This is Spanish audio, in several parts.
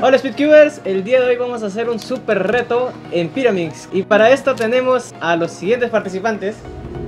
Hola Speedcubers, el día de hoy vamos a hacer un super reto en Pyraminx. Y para esto tenemos a los siguientes participantes.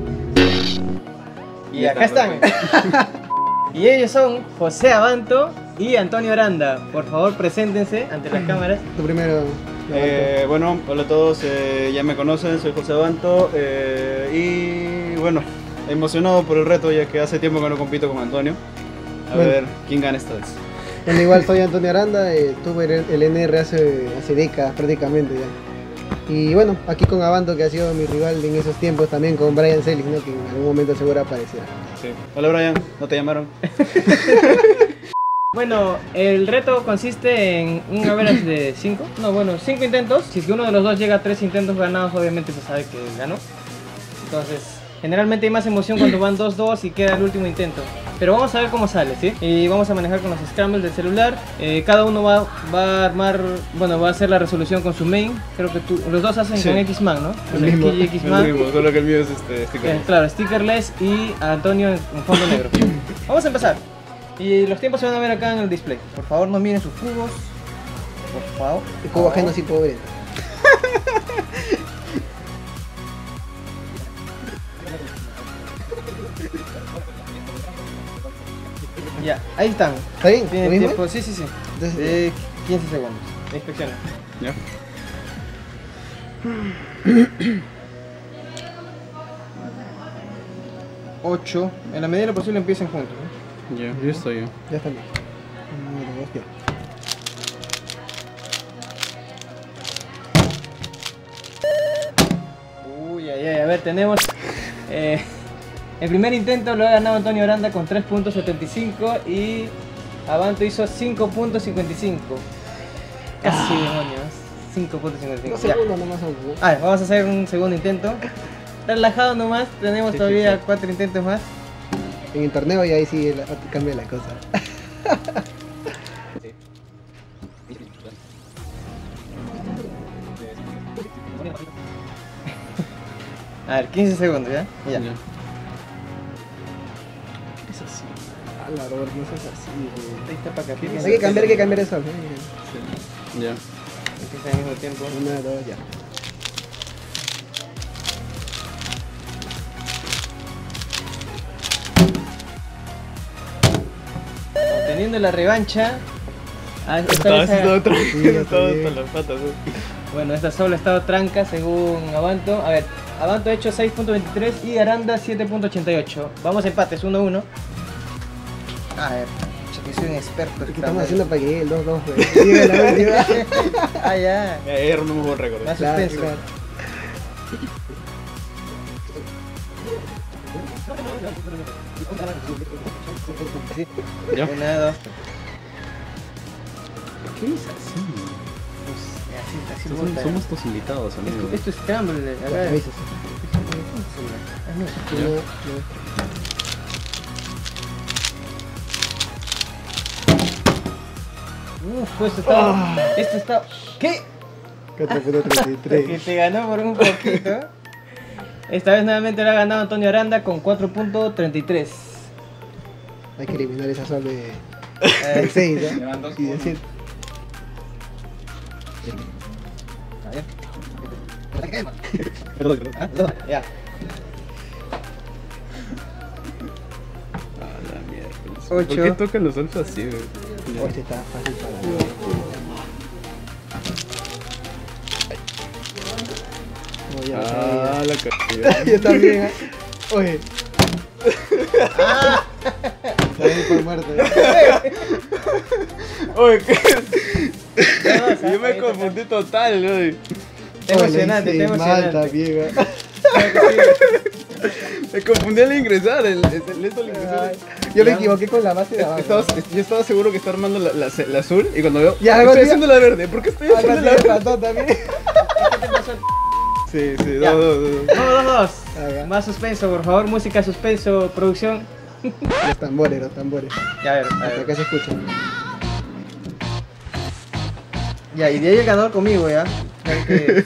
Y acá están. Y ellos son José Abanto y Antonio Aranda. Por favor, preséntense ante las cámaras. Tú primero. Bueno, hola a todos, ya me conocen, soy José Abanto y bueno, emocionado por el reto ya que hace tiempo que no compito con Antonio. A ver quién gana esta vez. Bueno, igual soy Antonio Aranda, tuve el NR hace décadas prácticamente ya. Y bueno, aquí con Abanto, que ha sido mi rival en esos tiempos, también con Brian Celis, ¿no? Que en algún momento seguro aparecerá. Sí. Hola Brian, ¿no te llamaron? Bueno, el reto consiste en un average de 5 intentos. Si es que uno de los dos llega a 3 intentos ganados, obviamente se sabe que ganó. Entonces, generalmente hay más emoción cuando van 2-2 y queda el último intento. Pero vamos a ver cómo sale, ¿sí? Y vamos a manejar con los scrambles del celular. Cada uno va a armar, bueno, va a hacer la resolución con su main. Creo que los dos hacen con X-Man, ¿no? El mismo. El mismo, solo que el mío es stickerless. Claro, stickerless y Antonio en fondo negro. Vamos a empezar. Y los tiempos se van a ver acá en el display. Por favor, no miren sus cubos. Por favor. El cubo ajeno sí puedo ver. Ya, ahí están. ¿Está bien? Tienen ¿Lo mismo? tiempo, sí. Entonces, 15 segundos. Inspecciona. ¿Ya? 8. En la medida de lo posible empiecen juntos, ¿no? Ya, yo estoy. ya está bien. Número 2, ya. Uy, a ver, tenemos el primer intento lo ha ganado Antonio Aranda con 3.75 y Abanto hizo 5.55. Casi demonios, 5.55. Dos Ya. segundos nomás son, ¿no? A ver, vamos a hacer un segundo intento. Relajado nomás, tenemos Sí, todavía sí. 4 intentos más. En el torneo y ahí sí cambia la cosa. A ver, 15 segundos, ¿ya? Ya. Es así. A la Robert, no seas así, güey. Ahí está para acá. Hay que cambiar eso. Ya. Empieza al mismo tiempo. 1, 2, ya. Teniendo la revancha. Esta Estaba vez haciendo otra. Sí, Estaba sí. hasta las patas. bueno, esta solo ha estado tranca según Abanto. A ver, Abanto ha hecho 6.23 y Aranda 7.88. Vamos a empates, 1-1. A ver, que soy un experto. Es que estamos haciendo para que el 2-2, güey. Dígale, a ver, dígale. Ah, ya. Ya rompimos un buen récord. Más Claro, suspenso. claro. Sí. Ya. 1, 2. ¿Qué es así? Así Somos tus invitados, amigos. Esto es scramble. A Ya, ver. avisas. Ya. No, no. Uf, esto está. ¿Qué? 4.33. Que te ganó por un poquito. Esta vez nuevamente lo ha ganado Antonio Aranda con 4.33. Hay que eliminar esa sol de 6, ¿no? Llevan 2 Y decir. A ver. Perdón. Ah, ya. Ah, la mierda. 8. ¿Por qué tocan los alfas así, güey? Oh, este está fácil para mí. Oh, ya, Ah, la ya. cagada. Yo también, ¿eh? Oye. También por muerto. Oye, ¿qué? Yo me confundí total, güey. Está emocionante, está Mal emocionante. también, ¿eh? Me confundí al ingresar, esto al ingresar. Yo me equivoqué con la base de abajo. Yo estaba seguro que está armando la azul y cuando veo, Ya, algo estoy así. haciendo la verde, ¿por qué estoy Algo haciendo así la me verde? pasó también. Sí, Ya. dos. Vamos, Haga. Más suspenso, por favor. Música, suspenso, producción. Los tambores, los tambores. Ya, a ver. Hasta acá se escuchan. Ya, y de ahí el ganador conmigo, ya. Ya que-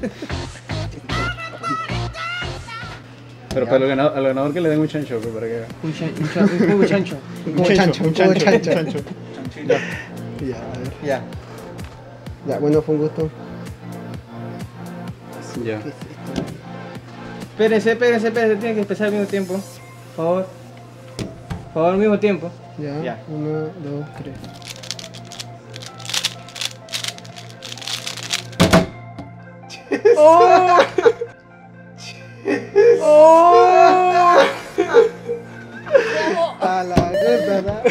Pero para al ganador que le den un chancho, pues, para que... Un cubo chancho. Un chancho, un chancho. chancho. Ya, a ver. Ya. Ya, bueno, fue un gusto. Ya. ¿Qué es esto? Espérense, tienen que empezar al mismo tiempo. Por favor. Por favor, al mismo tiempo. Ya, Ya. 1, 2, 3. ¡Oh! ¡Oh! A la verdad.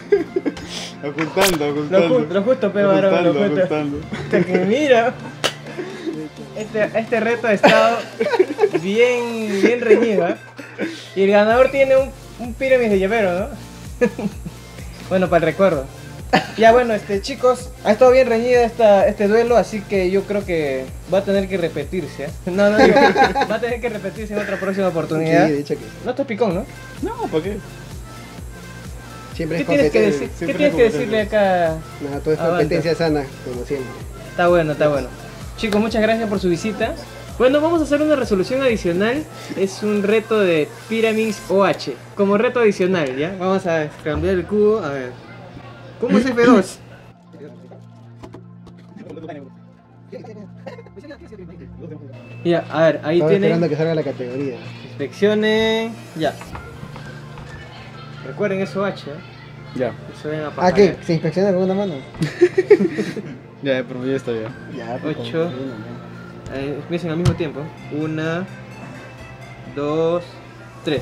Ocultando. Lo justo, pero varón, lo justo. Ocultando. Hasta que mira. Este reto ha estado bien reñido, ¿eh? Y el ganador tiene un Pyraminx de llavero, ¿no? Bueno, para el recuerdo. Ya bueno, chicos, ha estado bien reñida este duelo, así que yo creo que va a tener que repetirse, ¿eh? No, digo, va a tener que repetirse en otra próxima oportunidad. Sí, de hecho que sí. No estás picón, ¿no? No, ¿para qué? Siempre ¿Qué es tienes que competencia. decir? ¿Qué siempre tienes es que decirle acá? Nada, todo es Avanza. competencia sana, como siempre. Está bueno. Chicos, muchas gracias por su visita. Bueno, vamos a hacer una resolución adicional. Es un reto de Pyraminx OH. Como reto adicional, ¿ya? Vamos a cambiar el cubo. A ver. ¿Cómo es F2? Ya, a ver, ahí Estaba esperando tienen. que salga la categoría. Inspeccionen. Ya. Recuerden, es OH, ¿eh? Ya. No se vayan a Ah, ¿qué? pajarear. ¿Se inspecciona con una mano? Ya, pero ya está bien. Ya, Ocho. Empiecen al mismo tiempo. 1, 2, 3.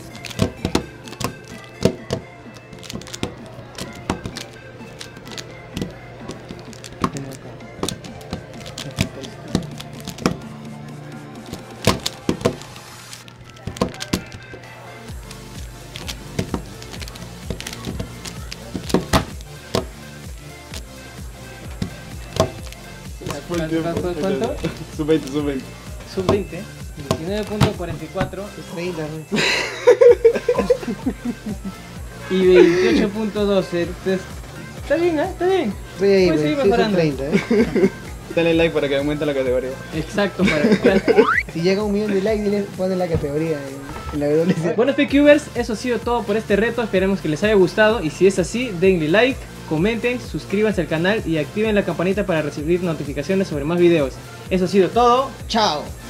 ¿Cuánto? Sub-20, sub-20. Sub-20. 19.44 30, y 28.12. Entonces, está bien, ¿eh? Está bien. sí, ahí, Puedes seguir sí, son mejorando. 30, Dale like para que aumente la categoría. Exacto, para Si llega a 1 millón de likes, les ponen la categoría en la WC. Bueno, PQvers, eso ha sido todo por este reto. Esperemos que les haya gustado. Y si es así, denle like, comenten, suscríbanse al canal y activen la campanita para recibir notificaciones sobre más videos. Eso ha sido todo. ¡Chao!